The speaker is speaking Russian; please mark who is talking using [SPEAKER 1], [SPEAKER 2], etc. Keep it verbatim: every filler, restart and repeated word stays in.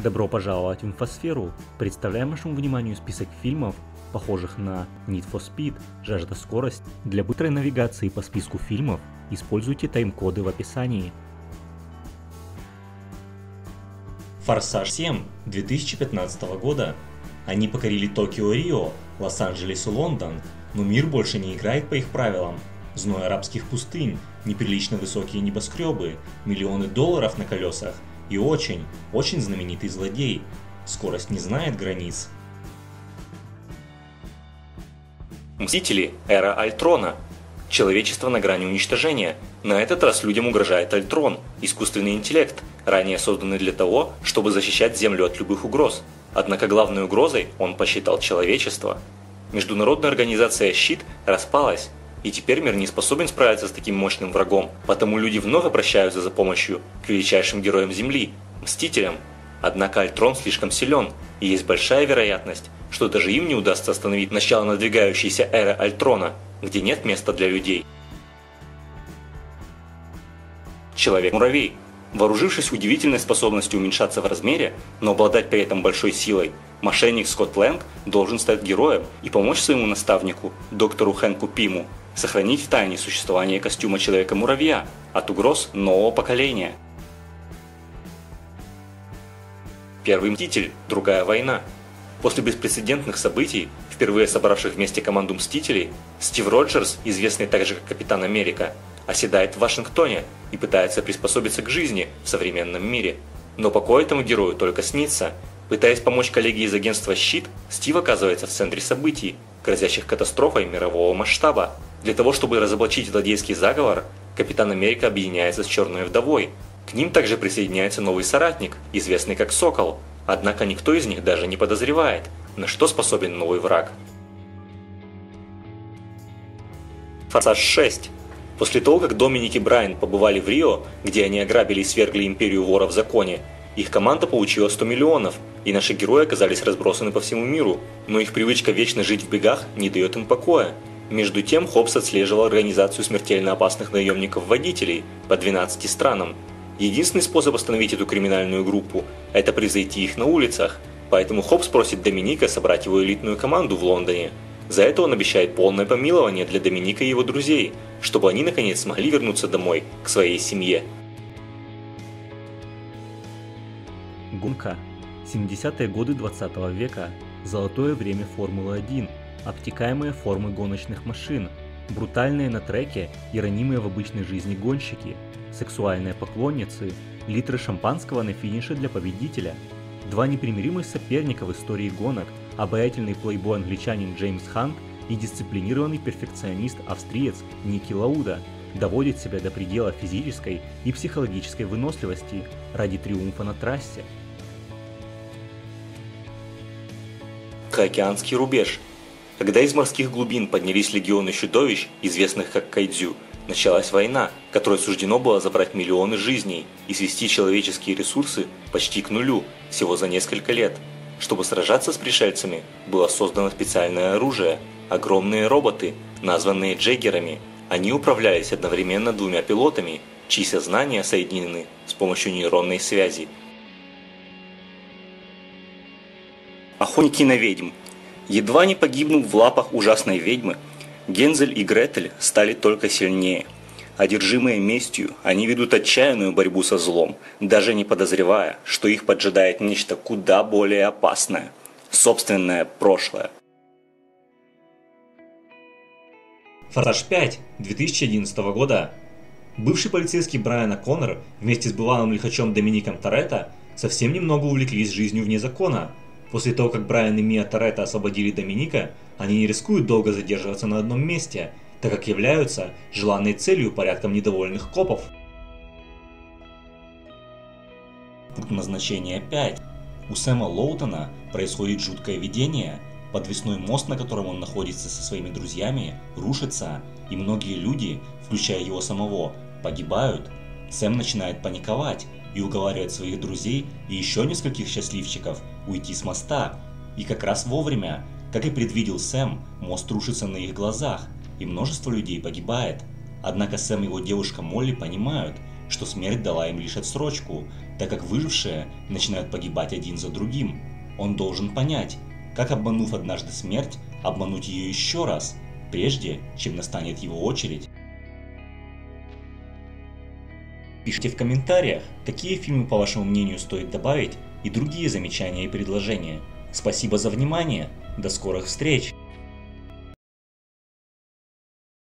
[SPEAKER 1] Добро пожаловать в Инфосферу! Представляем вашему вниманию список фильмов, похожих на Need for Speed, Жажда скорости. Для быстрой навигации по списку фильмов используйте тайм-коды в описании.
[SPEAKER 2] Форсаж семь две тысячи пятнадцатого года. Они покорили Токио, Рио, Лос-Анджелес и Лондон, но мир больше не играет по их правилам. Зной арабских пустынь, неприлично высокие небоскребы, миллионы долларов на колесах и очень, очень знаменитый злодей. Скорость не знает границ.
[SPEAKER 3] Мстители. Эра Альтрона. Человечество на грани уничтожения. На этот раз людям угрожает Альтрон, искусственный интеллект, ранее созданный для того, чтобы защищать Землю от любых угроз. Однако главной угрозой он посчитал человечество. Международная организация «Щит» распалась, и теперь мир не способен справиться с таким мощным врагом, потому люди вновь обращаются за помощью к величайшим героям Земли – Мстителям. Однако Альтрон слишком силен, и есть большая вероятность, что даже им не удастся остановить начало надвигающейся эры Альтрона, где нет места для людей. Человек-муравей. Вооружившись удивительной способностью уменьшаться в размере, но обладать при этом большой силой, мошенник Скотт Лэнг должен стать героем и помочь своему наставнику, доктору Хэнку Пиму, сохранить в тайне существование костюма Человека-муравья от угроз нового поколения. Первый Мститель. Другая война. После беспрецедентных событий, впервые собравших вместе команду Мстителей, Стив Роджерс, известный также как Капитан Америка, оседает в Вашингтоне и пытается приспособиться к жизни в современном мире. Но покой этому герою только снится. Пытаясь помочь коллеге из агентства «Щит», Стив оказывается в центре событий, грозящих катастрофой мирового масштаба. Для того, чтобы разоблачить злодейский заговор, Капитан Америка объединяется с Черной Вдовой. К ним также присоединяется новый соратник, известный как Сокол. Однако никто из них даже не подозревает, на что способен новый враг. Форсаж шесть. После того, как Доминик и Брайан побывали в Рио, где они ограбили и свергли империю вора в законе, их команда получила сто миллионов, и наши герои оказались разбросаны по всему миру, но их привычка вечно жить в бегах не дает им покоя. Между тем, Хопс отслеживал организацию смертельно опасных наемников-водителей по двенадцати странам. Единственный способ остановить эту криминальную группу – это превзойти их на улицах, поэтому Хопс просит Доминика собрать его элитную команду в Лондоне. За это он обещает полное помилование для Доминика и его друзей, чтобы они наконец смогли вернуться домой, к своей семье.
[SPEAKER 1] Гонка. семидесятые годы двадцатого века. Золотое время Формулы один. Обтекаемые формы гоночных машин. Брутальные на треке и ранимые в обычной жизни гонщики. Сексуальные поклонницы. Литры шампанского на финише для победителя. Два непримиримых соперника в истории гонок. Обаятельный плейбой-англичанин Джеймс Хант и дисциплинированный перфекционист-австриец Ники Лауда доводят себя до предела физической и психологической выносливости ради триумфа на трассе.
[SPEAKER 3] Тихоокеанский рубеж. Когда из морских глубин поднялись легионы чудовищ, известных как кайдзю, началась война, которой суждено было забрать миллионы жизней и свести человеческие ресурсы почти к нулю всего за несколько лет. Чтобы сражаться с пришельцами, было создано специальное оружие – огромные роботы, названные джеггерами. Они управлялись одновременно двумя пилотами, чьи сознания соединены с помощью нейронной связи. Охотники на ведьм. Едва не погибнув в лапах ужасной ведьмы, Гензель и Гретель стали только сильнее. Одержимые местью, они ведут отчаянную борьбу со злом, даже не подозревая, что их поджидает нечто куда более опасное – собственное прошлое.
[SPEAKER 2] Форсаж пять две тысячи одиннадцатого года. Бывший полицейский Брайан О'Коннор вместе с бывалым лихачом Домиником Торетто совсем немного увлеклись жизнью вне закона. После того, как Брайан и Мия Торетто освободили Доминика, они не рискуют долго задерживаться на одном месте, так как являются желанной целью порядком недовольных копов. Пункт назначения пять. У Сэма Лоутона происходит жуткое видение. Подвесной мост, на котором он находится со своими друзьями, рушится, и многие люди, включая его самого, погибают. Сэм начинает паниковать и уговаривает своих друзей и еще нескольких счастливчиков уйти с моста. И как раз вовремя, как и предвидел Сэм, мост рушится на их глазах, и множество людей погибает. Однако Сэм и его девушка Молли понимают, что смерть дала им лишь отсрочку, так как выжившие начинают погибать один за другим. Он должен понять, как, обманув однажды смерть, обмануть ее еще раз, прежде чем настанет его очередь. Пишите в комментариях, какие фильмы, по вашему мнению, стоит добавить, и другие замечания и предложения. Спасибо за внимание, до скорых встреч!